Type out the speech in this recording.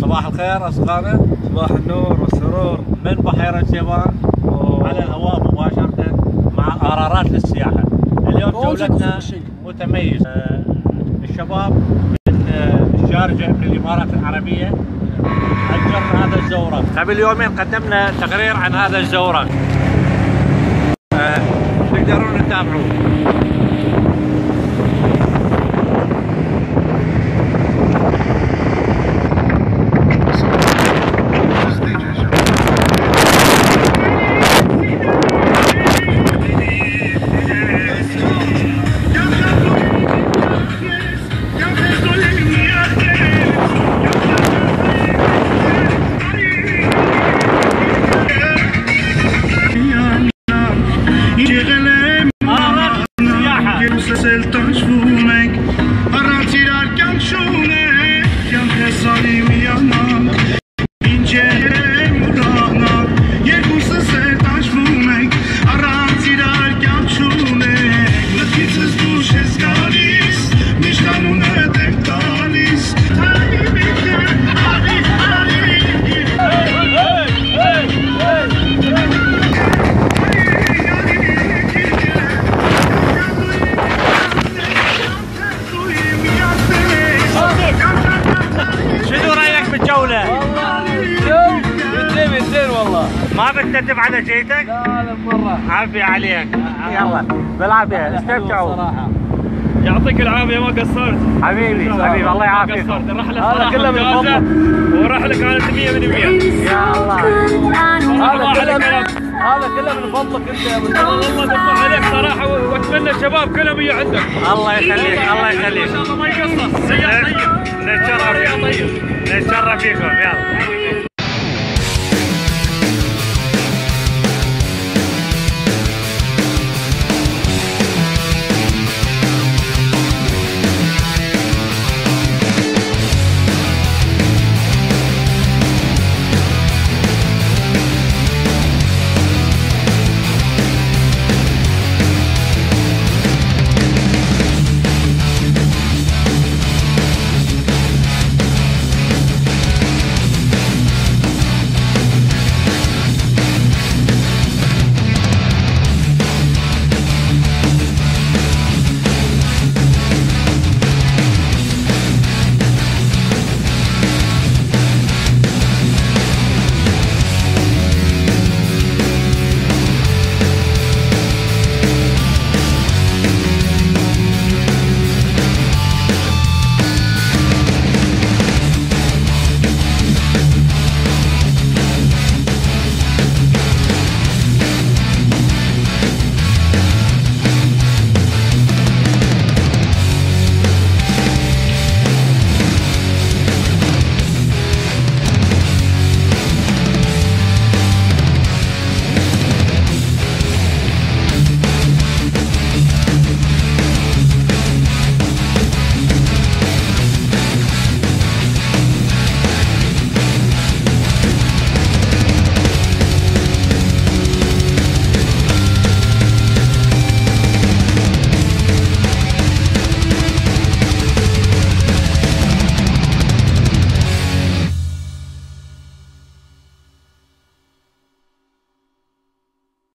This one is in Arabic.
صباح الخير أصدقائنا. صباح النور والسرور من بحيرة شيبان على الهواء مباشرة مع قرارات للسياحة. اليوم جولتنا متميز. الشباب من الشارجة من الإمارات العربية أجرنا هذا الزورق. قبل يومين قدمنا تقرير عن هذا الزورق، تقدرون تتابعوه. زين والله. ما بتندم على جيتك؟ لا مرة. عافية عليك. يلا بالعافية، استمتعوا. صراحة يعطيك العافية، ما قصرت حبيبي الله يعافيك. هذا كله من فضلك، ورحلة كانت 100%. يا الله. هذا كله من فضلك انت يا ابو والله دفع عليك صراحة، واتمنى الشباب كلهم يجوا عندك. الله يخليك الله يخليك. ان شاء الله ما يقصر. سيارة طيب. نتشرف فيكم. يلا.